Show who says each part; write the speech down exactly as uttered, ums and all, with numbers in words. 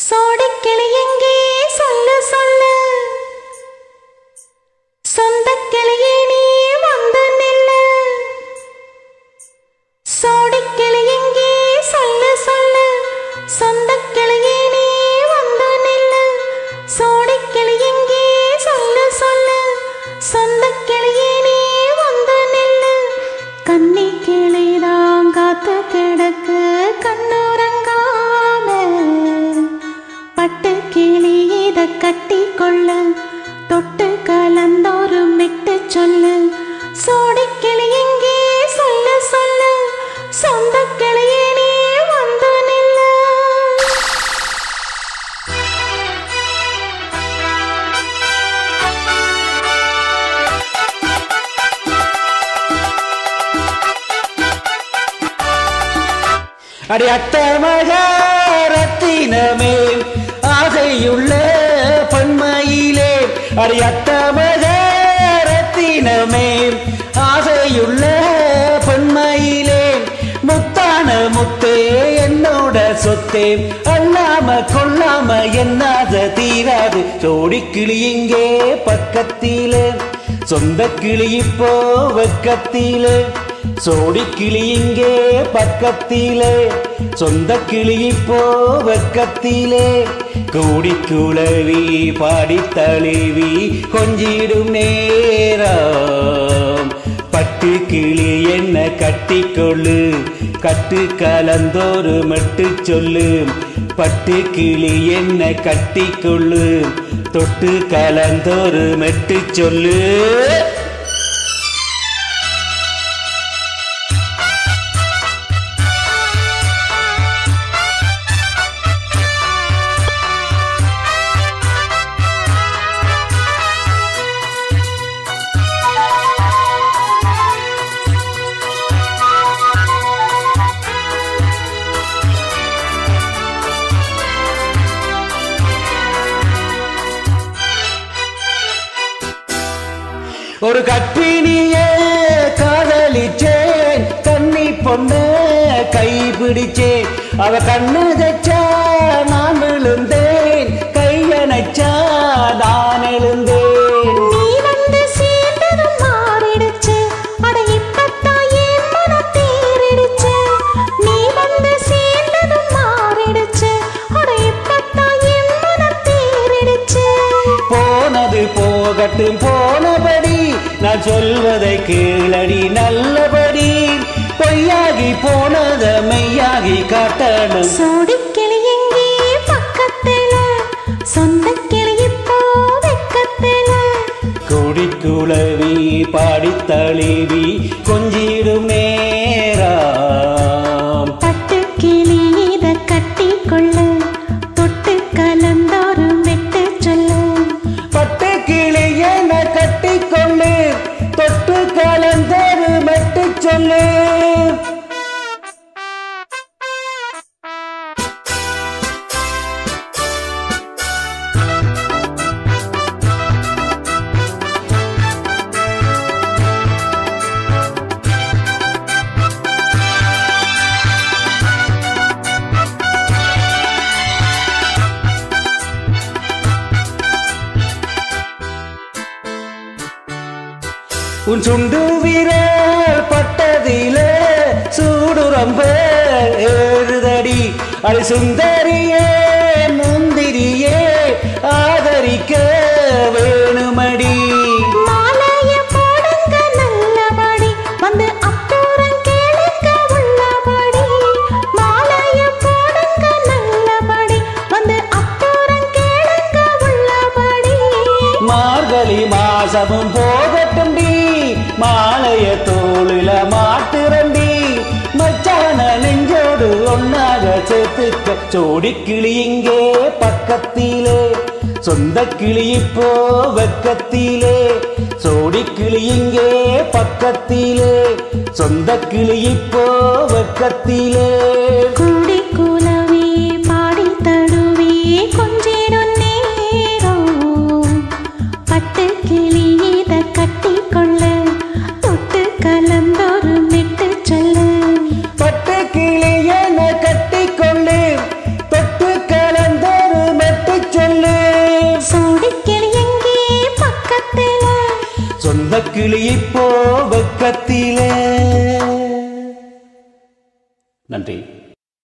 Speaker 1: சோடி கிளி எங்கே சொல்லு சொல்லு சொந்த கிளியே நீ வந்து நில்லு சோடி கிளி எங்கே சொல்லு சொல்லு சொந்த கிளியே நீ வந்து நில்லு சோடி கிளி எங்கே சொல்லு சொல்லு சொந்த கிளியே நீ வந்து நில்லு கன்னி கிளிதான் காத்து கிடக்கு கண்ணுறங்காம பட்டு கிளி இத கட்டி கொள்ளு தொட்டு கலந்தோரு மிட்டு சொல்லு சோடி கிளி எங்கே சொல்லு சொல்லு சொந்த கிளியே நீ வந்து நில்லு
Speaker 2: அடி அத்த மகாரத்தினமே ஆசையுள்ள பன்மையிலே அடி அத்த மகாரத்தினமே ஆசையுள்ள பன்மையிலே முத்தான முத்தே என்னோட சொத்தே அல்லாம கொல்லாம என்னாத தீராது சோடி கிளி இங்கே பக்கத்திலே சொந்த கிளி இப்போ வெக்கத்திலே சோடி கிளி இங்கே பக்கத்திலே சொந்த கிளி இப்போ வெக்கத்திலே கூடி குளவி பாடி தழுவி கொஞ்சிடும் நேரம் பட்டு கிளி என்ன கட்டிக்கொள்ளு கட்டு கலந்தோரு மட்டு சொல்லு பட்டு கிளி என்ன கட்டிக்கொள்ளு தொட்டு கலந்தோரு மெட்டு சொல்லு ஒரு கற்பிணியே காதலிச்சேன் கண்ணி பொண்ண கைப்பிடிச்சேன் அவ கண்ணு தச்சா நான் விழுந்தேன் கையணைச்சா நான் எழுந்தேன்
Speaker 1: நீ வந்து சேர்ந்ததும் மாறிடுச்சு அட இப்பத்தான் என் மனம் தேறிடுச்சு நீ வந்து சேர்ந்ததும் மாறிடுச்சு அட இப்பத்தான் என் மனம் தேறிடுச்சு
Speaker 2: போனது போகட்டும் போனபடி நான் சொல்வதை கீழடி நல்லபடி பொய்யாகி போனத மெய்யாகி காட்டணும்
Speaker 1: சோடி கிளி எங்கே பக்கத்துல சொந்த கிளி இப்போ வெக்கத்துல
Speaker 2: கூடி குளவி பாடி தழுவி கொஞ்சிடும் நேரம்
Speaker 1: பட்டு கிளி இத கட்டி கொள்ளு தொட்டு கலந்தோரு மெட்டு சொல்லு
Speaker 2: பட்டு கிளி என கட்டிக்கொள்ளு தொட்டு கலந்தோரு மெட்டு சொல்லு உன் சுண்டு வீரல் பட்டதிலே சூடு ரொம்ப ஏறுதடி அது சுந்தரியே முந்திரியே ஆதரிக்க வேணுமடி
Speaker 1: மாலைய போடுங்க நல்லபடி வந்து அப்புறம் கேளுங்க உள்ளபடி மாலைய போடுங்க நல்லபடி வந்து அப்புறம் கேளுங்க உள்ளபடி
Speaker 2: மார்கழி மாசமும் போகட்டும் டி மாலைய தோளில மாட்டுரண்டி மச்சான நெஞ்சோடு ஒன்னாக சேர்த்துக்க சோடி கிளி இங்கே பக்கத்திலே சொந்த கிளி இப்போ வெக்கத்திலே சோடி கிளி இங்கே பக்கத்திலே சொந்த கிளி இப்போ வெக்கத்திலே
Speaker 1: கூடி குலவி பாடி தழுவி கொஞ்சிடும் நேரம் பட்டு கிளி இத கட்டி கொள்ளு தொட்டு கலந்தோரு மெட்டு சொல்லு
Speaker 2: பட்டு கிளி என கட்டிக்கொள்ளு தொட்டு கலந்தோரு கிளி இப்போ வெக்கத்திலே. நன்றி.